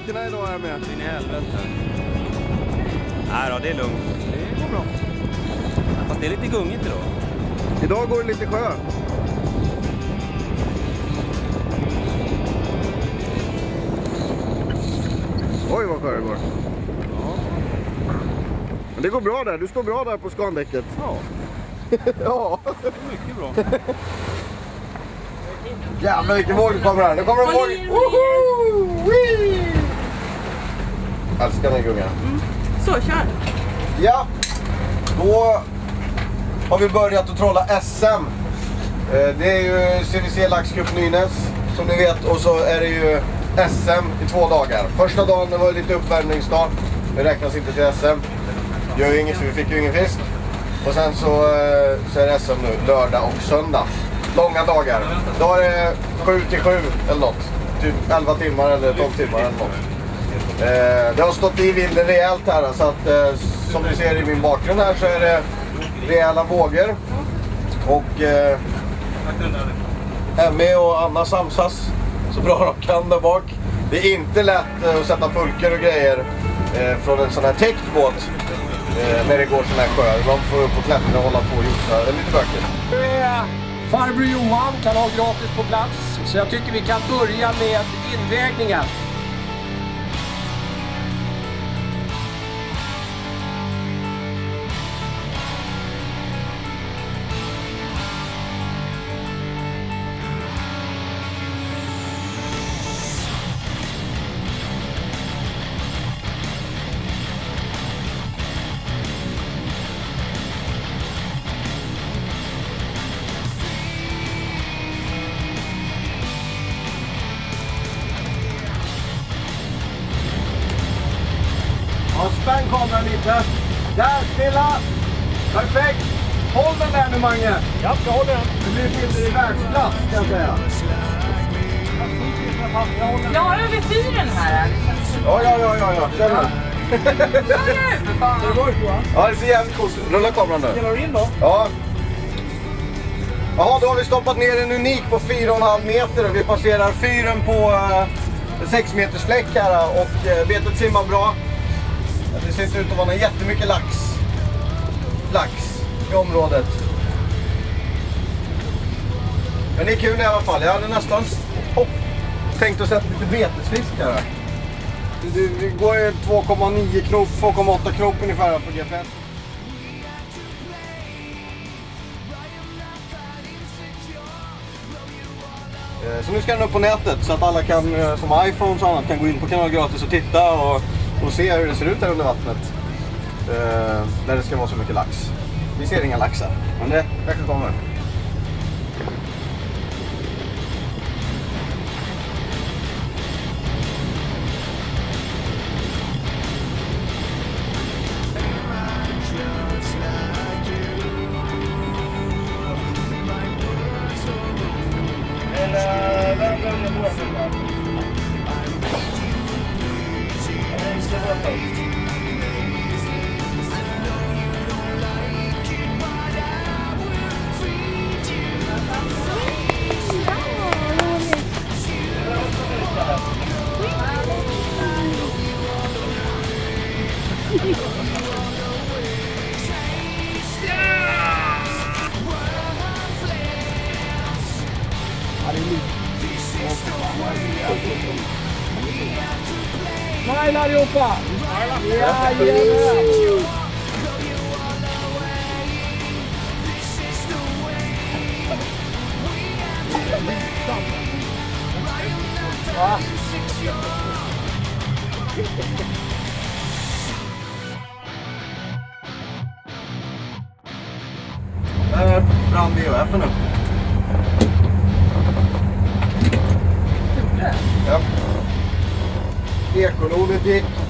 luckorna idag är med. In i helvete. Nej då, det är lugnt. Det går bra. Ja, fast det är lite gungigt idag. Idag går det lite sjö. Oj vad sjö det går. Ja. Men det går bra där, du står bra där på skandäcket. Ja. Ja. Det är mycket bra. Jävlar vilken våg det kommer här. Nu kommer en våg. Woho! Älskar den gungan. Så, kör. Ja. Då har vi börjat att trolla SM. Det är ju CVC Laxcup Nynäs som ni vet. Och så är det ju SM i 2 dagar. Första dagen det var lite uppvärmningsdag. Det räknas inte till SM. Gör ju inget så vi fick ju ingen fisk. Och sen så är det SM nu lördag och söndag. Långa dagar. Då är det 7-7 eller något. Typ 11 timmar eller 12 timmar eller något. Det har stått i vinden rejält här. Så att som ni ser i min bakgrund här så är det rejäla vågor. Och Emmy och Anna samsas så bra de kan där bak. Det är inte lätt att sätta pulker och grejer från en sån här täckt båt när det går sån här sjö. Man får upp och klättra och hålla på och jossa. Det är lite bökigt. Farbror Johan kan ha gratis på plats, så jag tycker vi kan börja med invägningen. Ja, spänn kameran lite. Där, stilla. Perfekt. Håll den där nu, Mange. Ja, jag håller den. Det blir bilder i världsklass, kan jag säga. Jag har över fyren här. Ja. Känner du? Ja, det ser jävligt coolt. Rulla kameran nu. Spelar du in då? Ja. Jaha, då har vi stoppat ner en unik på 4,5 meter. Vi passerar fyren på 6 meters fläck här och betet simmar bra. Det ser inte ut att vara jättemycket lax i området. Men det är kul i alla fall. Jag hade nästan tänkt att sätta lite betesfisk här. Det går 2,9 knop, 2,8 knop ungefär på GPS. Så nu ska den upp på nätet så att alla kan, som iPhones och annat, kan gå in på Kanal Gratis och titta och se hur det ser ut här under vattnet. Där det ska vara så mycket lax. Vi ser inga laxar, men det kanske kommer. Smile allihopa! Jajamän! Där brann VHF-en upp. Ja. Ekolodet gick.